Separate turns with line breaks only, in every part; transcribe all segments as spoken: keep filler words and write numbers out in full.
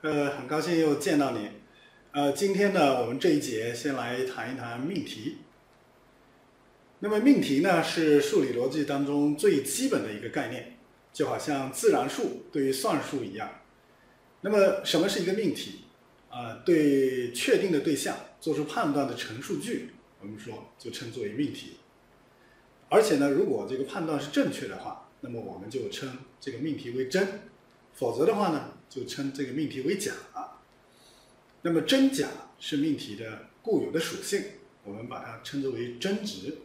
呃，很高兴又见到你。呃，今天呢，我们这一节先来谈一谈命题。那么命题呢，是数理逻辑当中最基本的一个概念，就好像自然数对于算术一样。那么什么是一个命题？啊、呃，对确定的对象做出判断的陈述句，我们说就称作为命题。而且呢，如果这个判断是正确的话，那么我们就称这个命题为真；否则的话呢，就称这个命题为假。那么真假是命题的固有的属性，我们把它称之为真值。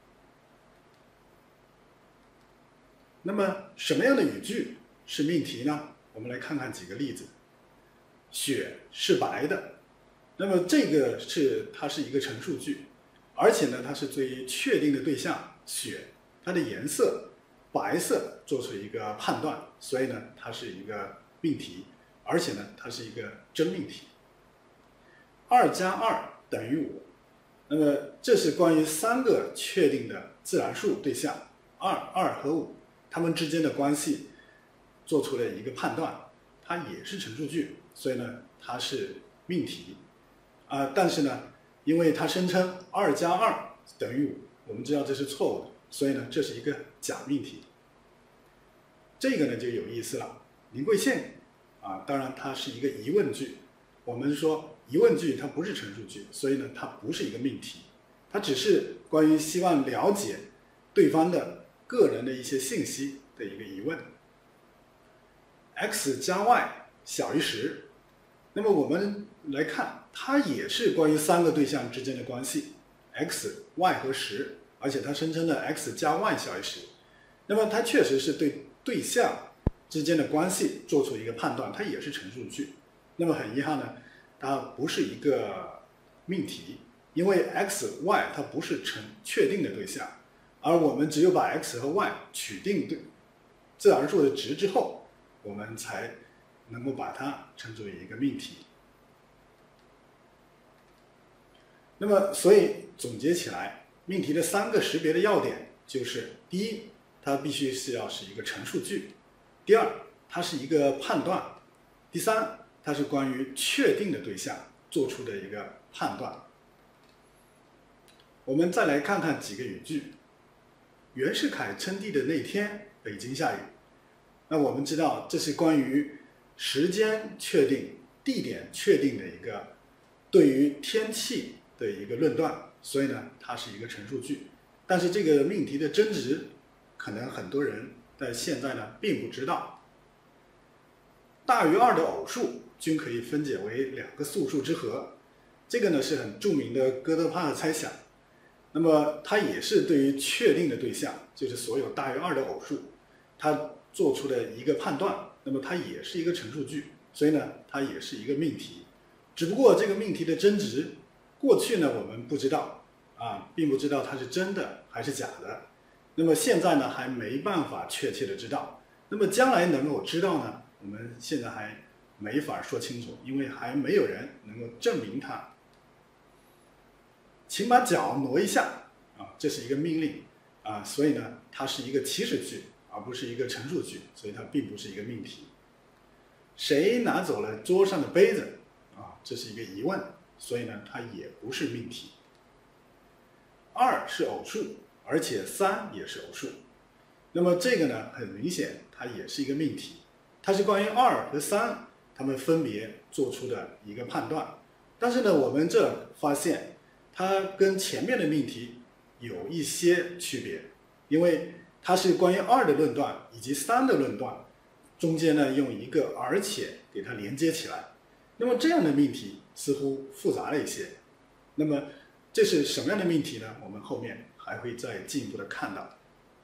那么什么样的语句是命题呢？我们来看看几个例子。雪是白的，那么这个是它是一个陈述句，而且呢，它是对于确定的对象雪它的颜色白色做出一个判断，所以呢，它是一个命题，而且呢，它是一个真命题。二加二等于五，那么这是关于三个确定的自然数对象二、二和五它们之间的关系做出了一个判断，它也是陈述句，所以呢，它是命题。啊、呃，但是呢，因为它声称二加二等于五，我们知道这是错误的，所以呢，这是一个假命题。这个呢就有意思了，林贵县啊，当然它是一个疑问句，我们说疑问句它不是陈述句，所以呢，它不是一个命题，它只是关于希望了解对方的个人的一些信息的一个疑问。x 加 y 小于十，那么我们来看，它也是关于三个对象之间的关系 ，x、y 和十，而且它声称的 x 加 y 小于十，那么它确实是对对象之间的关系做出一个判断，它也是陈述句。那么很遗憾呢，它不是一个命题，因为 x、y 它不是成确定的对象，而我们只有把 x 和 y 取定对自然数的值之后，我们才能够把它称作为一个命题。那么，所以总结起来，命题的三个识别的要点就是：第一，它必须是要是一个陈述句；第二，它是一个判断；第三，它是关于确定的对象做出的一个判断。我们再来看看几个语句。袁世凯称帝的那天，北京下雨。那我们知道，这是关于时间确定、地点确定的一个对于天气的一个论断，所以呢，它是一个陈述句。但是这个命题的真值，可能很多人在现在呢并不知道。大于二的偶数均可以分解为两个素数之和，这个呢是很著名的哥德巴赫猜想。那么它也是对于确定的对象，就是所有大于二的偶数，它做出的一个判断，那么它也是一个陈述句，所以呢，它也是一个命题。只不过这个命题的真值，过去呢我们不知道啊，并不知道它是真的还是假的。那么现在呢还没办法确切的知道。那么将来能够知道呢，我们现在还没法说清楚，因为还没有人能够证明它。请把脚挪一下啊，这是一个命令啊，所以呢，它是一个祈使句，而不是一个陈述句，所以它并不是一个命题。谁拿走了桌上的杯子啊？这是一个疑问，所以呢，它也不是命题。二是偶数，而且三也是偶数，那么这个呢，很明显，它也是一个命题。它是关于二和三它们分别做出的一个判断。但是呢，我们这发现，它跟前面的命题有一些区别，因为它是关于二的论断以及三的论断，中间呢用一个而且给它连接起来。那么这样的命题似乎复杂了一些。那么这是什么样的命题呢？我们后面还会再进一步的看到。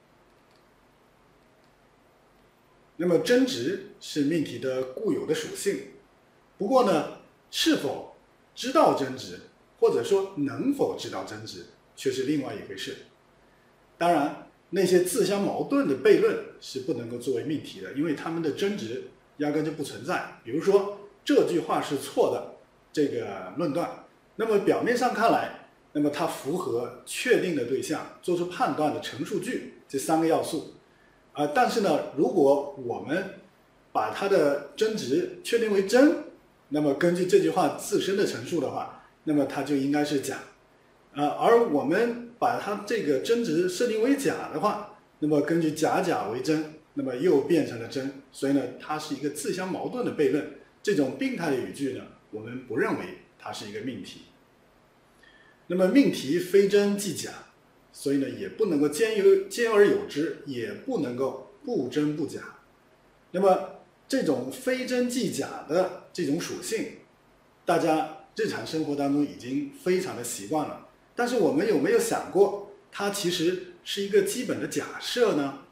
那么真值是命题的固有的属性，不过呢，是否知道真值，或者说能否知道真值，却是另外一回事。当然，那些自相矛盾的悖论是不能够作为命题的，因为它们的真值压根就不存在。比如说这句话是错的这个论断，那么表面上看来，那么它符合确定的对象做出判断的陈述句这三个要素。呃，但是呢，如果我们把它的真值确定为真， 那么根据这句话自身的陈述的话，那么它就应该是甲。呃，而我们把它这个真值设定为甲的话，那么根据甲甲为真，那么又变成了真，所以呢，它是一个自相矛盾的悖论。这种病态的语句呢，我们不认为它是一个命题。那么命题非真即假，所以呢，也不能够兼有兼而有之，也不能够不真不假。那么这种非真即假的这种属性，大家日常生活当中已经非常的习惯了。但是我们有没有想过，它其实是一个基本的假设呢？